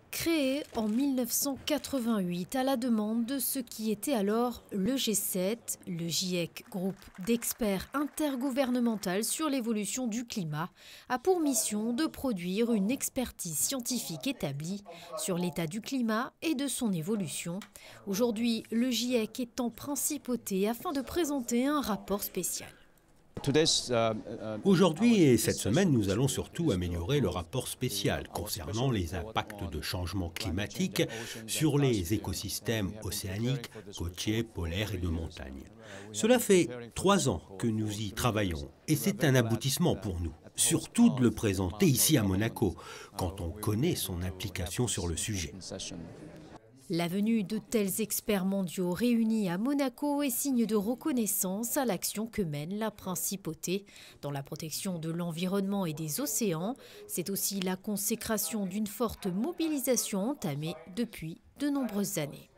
Créé en 1988 à la demande de ce qui était alors le G7, le GIEC, groupe d'experts intergouvernemental sur l'évolution du climat, a pour mission de produire une expertise scientifique établie sur l'état du climat et de son évolution. Aujourd'hui, le GIEC est en principauté afin de présenter un rapport spécial. Aujourd'hui et cette semaine, nous allons surtout améliorer le rapport spécial concernant les impacts de changement climatique sur les écosystèmes océaniques, côtiers, polaires et de montagne. Cela fait 3 ans que nous y travaillons et c'est un aboutissement pour nous, surtout de le présenter ici à Monaco, quand on connaît son implication sur le sujet. La venue de tels experts mondiaux réunis à Monaco est signe de reconnaissance à l'action que mène la principauté dans la protection de l'environnement et des océans. C'est aussi la consécration d'une forte mobilisation entamée depuis de nombreuses années.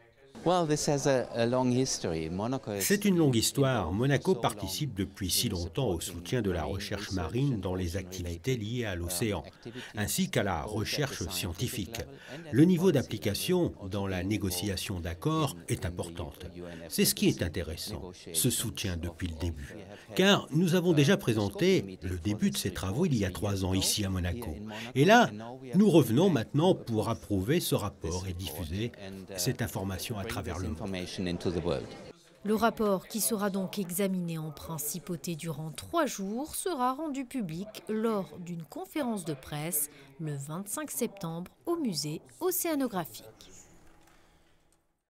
C'est une longue histoire. Monaco participe depuis si longtemps au soutien de la recherche marine dans les activités liées à l'océan, ainsi qu'à la recherche scientifique. Le niveau d'application dans la négociation d'accords est important. C'est ce qui est intéressant, ce soutien depuis le début. Car nous avons déjà présenté le début de ces travaux il y a 3 ans ici à Monaco. Et là, nous revenons maintenant pour approuver ce rapport et diffuser cette information à travers le monde. Le rapport, qui sera donc examiné en principauté durant 3 jours, sera rendu public lors d'une conférence de presse le 25 septembre au musée océanographique.